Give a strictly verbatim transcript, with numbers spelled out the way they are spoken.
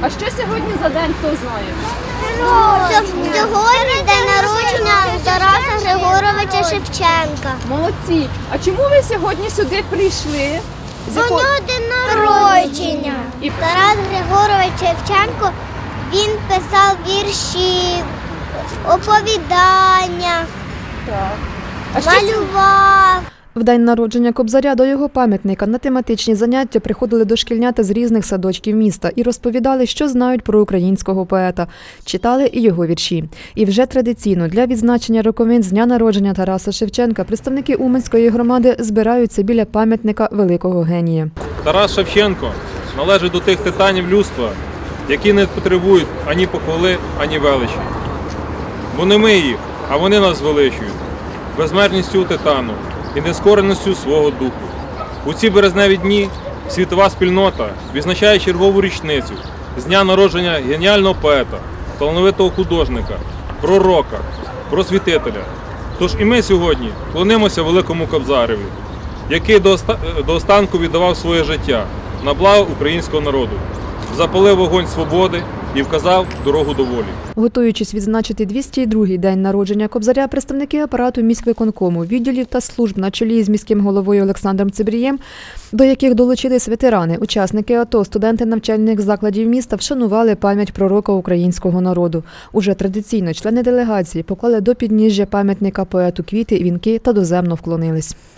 А що сьогодні за день, хто знає? Сьогодні день народження Тараса Григоровича Шевченка. Молодці. А чому ви сьогодні сюди прийшли? З Бо в якого- нього день народження. І- Тарас Григорович Шевченко, він писав вірші, оповідання, Так. А що сьогодні? малював. В день народження Кобзаря до його пам'ятника на тематичні заняття приходили дошкільнята з різних садочків міста і розповідали, що знають про українського поета. Читали і його вірші. І вже традиційно для відзначення роковин з дня народження Тараса Шевченка представники Уманської громади збираються біля пам'ятника великого генія. Тарас Шевченко належить до тих титанів людства, які не потребують ані похвали, ані величі. Бо не ми їх, а вони нас звеличують безмежністю титану і нескореністю свого духу. У ці березневі дні світова спільнота відзначає чергову річницю з дня народження геніального поета, талановитого художника, пророка, просвітителя. Тож і ми сьогодні клонимося великому Кобзареві, який до оста- до останку віддавав своє життя на благо українського народу, запалив вогонь свободи і вказав дорогу до волі. Готуючись відзначити двісті другий день народження Кобзаря, представники апарату міськвиконкому, відділів та служб на чолі з міським головою Олександром Цибрієм, до яких долучились ветерани, учасники АТО, студенти навчальних закладів міста, вшанували пам'ять пророка українського народу. Уже традиційно члени делегації поклали до підніжжя пам'ятника поету квіти, вінки та доземно вклонились.